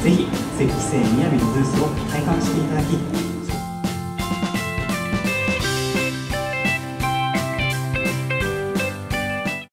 ぜひセッキセイみやびのブースを体感していただき、